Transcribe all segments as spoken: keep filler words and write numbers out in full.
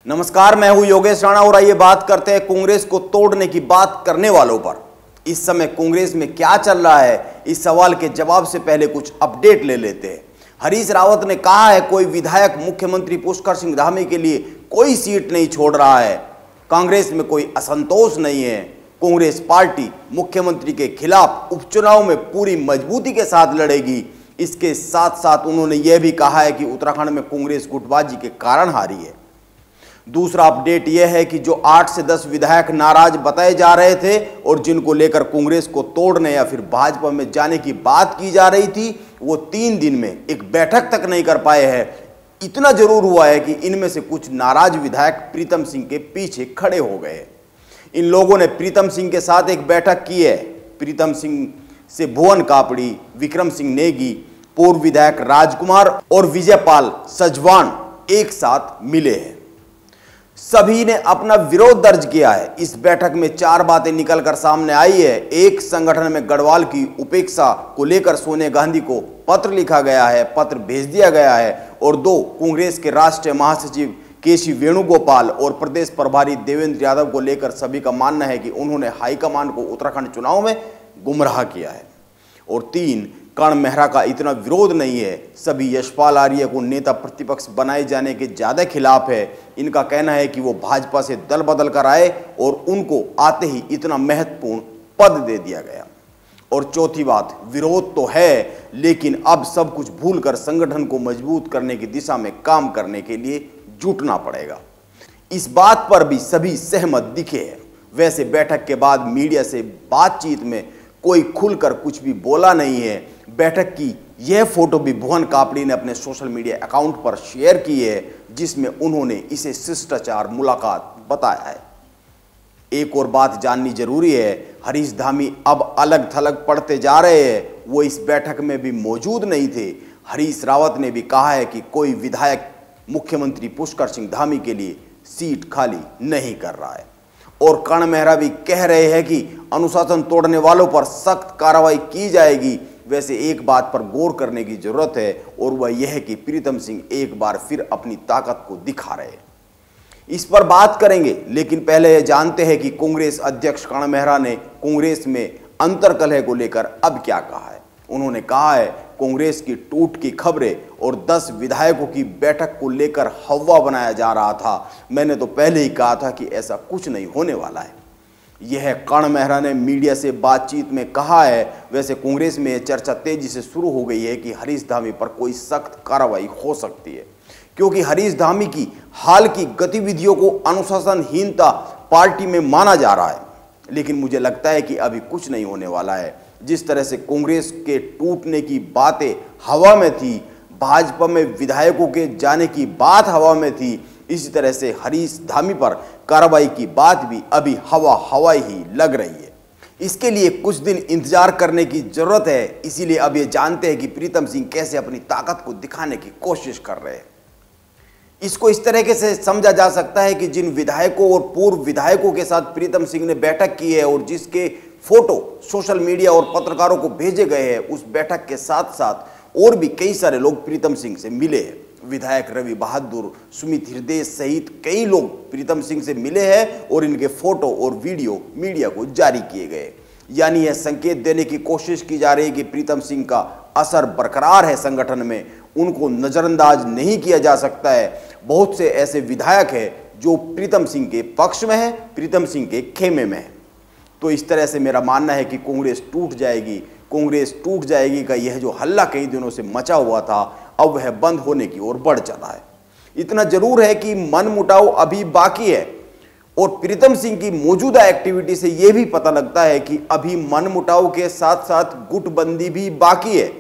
नमस्कार, मैं हूं योगेश राणा और आइए बात करते हैं कांग्रेस को तोड़ने की बात करने वालों पर। इस समय कांग्रेस में क्या चल रहा है, इस सवाल के जवाब से पहले कुछ अपडेट ले लेते हैं। हरीश रावत ने कहा है कोई विधायक मुख्यमंत्री पुष्कर सिंह धामी के लिए कोई सीट नहीं छोड़ रहा है। कांग्रेस में कोई असंतोष नहीं है। कांग्रेस पार्टी मुख्यमंत्री के खिलाफ उपचुनाव में पूरी मजबूती के साथ लड़ेगी। इसके साथ साथ उन्होंने यह भी कहा है कि उत्तराखंड में कांग्रेस गुटबाजी के कारण हारी है। दूसरा अपडेट यह है कि जो आठ से दस विधायक नाराज बताए जा रहे थे और जिनको लेकर कांग्रेस को तोड़ने या फिर भाजपा में जाने की बात की जा रही थी, वो तीन दिन में एक बैठक तक नहीं कर पाए हैं। इतना जरूर हुआ है कि इनमें से कुछ नाराज विधायक प्रीतम सिंह के पीछे खड़े हो गए। इन लोगों ने प्रीतम सिंह के साथ एक बैठक की है। प्रीतम सिंह से भुवन कापड़ी, विक्रम सिंह नेगी, पूर्व विधायक राजकुमार और विजयपाल सजवान एक साथ मिले हैं। सभी ने अपना विरोध दर्ज किया है। इस बैठक में चार बातें निकलकर सामने आई है। एक, संगठन में गढ़वाल की उपेक्षा को लेकर सोनिया गांधी को पत्र लिखा गया है, पत्र भेज दिया गया है। और दो, कांग्रेस के राष्ट्रीय महासचिव केसी वेणुगोपाल और प्रदेश प्रभारी देवेंद्र यादव को लेकर सभी का मानना है कि उन्होंने हाईकमान को उत्तराखंड चुनाव में गुमराह किया है। और तीन, कर्ण मेहरा का इतना विरोध नहीं है। सभी यशपाल आर्य को नेता प्रतिपक्ष बनाए जाने के ज्यादा खिलाफ है। इनका कहना है कि वो भाजपा से दल बदल कर आए और उनको आते ही इतना महत्वपूर्ण पद दे दिया गया। और चौथी बात, विरोध तो है लेकिन अब सब कुछ भूलकर संगठन को मजबूत करने की दिशा में काम करने के लिए जुटना पड़ेगा। इस बात पर भी सभी सहमत दिखे हैं। वैसे बैठक के बाद मीडिया से बातचीत में कोई खुलकर कुछ भी बोला नहीं है। बैठक की यह फोटो भी भुवन कापड़ी ने अपने सोशल मीडिया अकाउंट पर शेयर की है, जिसमें उन्होंने इसे शिष्टाचार मुलाकात बताया है। एक और बात जाननी जरूरी है, हरीश धामी अब अलग थलग पड़ते जा रहे हैं। वो इस बैठक में भी मौजूद नहीं थे। हरीश रावत ने भी कहा है कि कोई विधायक मुख्यमंत्री पुष्कर सिंह धामी के लिए सीट खाली नहीं कर रहा है। और कर्ण मेहरा भी कह रहे हैं कि अनुशासन तोड़ने वालों पर सख्त कार्रवाई की जाएगी। वैसे एक बात पर गौर करने की जरूरत है और वह यह है कि प्रीतम सिंह एक बार फिर अपनी ताकत को दिखा रहे हैं। इस पर बात करेंगे, लेकिन पहले यह जानते हैं कि कांग्रेस अध्यक्ष कर्ण मेहरा ने कांग्रेस में अंतर्कलह को लेकर अब क्या कहा है। उन्होंने कहा है कांग्रेस की टूट की खबरें और दस विधायकों की बैठक को लेकर हवा बनाया जा रहा था। मैंने तो पहले ही कहा था कि ऐसा कुछ नहीं होने वाला है। यह कर्ण मेहरा ने मीडिया से बातचीत में कहा है। वैसे कांग्रेस में यह चर्चा तेजी से शुरू हो गई है कि हरीश धामी पर कोई सख्त कार्रवाई हो सकती है, क्योंकि हरीश धामी की हाल की गतिविधियों को अनुशासनहीनता पार्टी में माना जा रहा है। लेकिन मुझे लगता है कि अभी कुछ नहीं होने वाला है। जिस तरह से कांग्रेस के टूटने की बातें हवा में थी, भाजपा में विधायकों के जाने की बात हवा में थी, इसी तरह से हरीश धामी पर कार्रवाई की बात भी अभी हवा हवाई ही लग रही है। इसके लिए कुछ दिन इंतजार करने की जरूरत है। इसीलिए अब ये जानते हैं कि प्रीतम सिंह कैसे अपनी ताकत को दिखाने की कोशिश कर रहे हैं। इसको इस तरीके से समझा जा सकता है कि जिन विधायकों और पूर्व विधायकों के साथ प्रीतम सिंह ने बैठक की है और जिसके फोटो सोशल मीडिया और पत्रकारों को भेजे गए हैं, उस बैठक के साथ साथ और भी कई सारे लोग प्रीतम सिंह से मिले हैं। विधायक रवि बहादुर, सुमित हृदय सहित कई लोग प्रीतम सिंह से मिले हैं और इनके फोटो और वीडियो मीडिया को जारी किए गए। यानी यह संकेत देने की कोशिश की जा रही है कि प्रीतम सिंह का असर बरकरार है संगठन में, उनको नजरअंदाज नहीं किया जा सकता है। बहुत से ऐसे विधायक हैं जो प्रीतम सिंह के पक्ष में है, प्रीतम सिंह के खेमे में है। तो इस तरह से मेरा मानना है कि कांग्रेस टूट जाएगी। कांग्रेस टूट जाएगी का यह जो हल्ला कई दिनों से मचा हुआ था, अब वह बंद होने की ओर बढ़ चला है। इतना जरूर है कि मनमुटाव अभी बाकी है और प्रीतम सिंह की मौजूदा एक्टिविटी से यह भी पता लगता है कि अभी मनमुटाव के साथ साथ गुटबंदी भी बाकी है।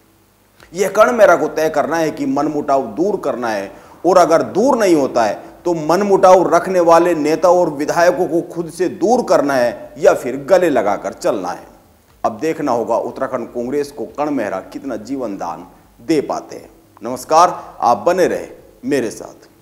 यह कर्ण मेहरा को तय करना है कि मनमुटाव दूर करना है, और अगर दूर नहीं होता है तो मनमुटाव रखने वाले नेता और विधायकों को खुद से दूर करना है या फिर गले लगाकर चलना है। अब देखना होगा उत्तराखंड कांग्रेस को कर्ण मेहरा कितना जीवन दान दे पाते हैं। नमस्कार, आप बने रहे मेरे साथ।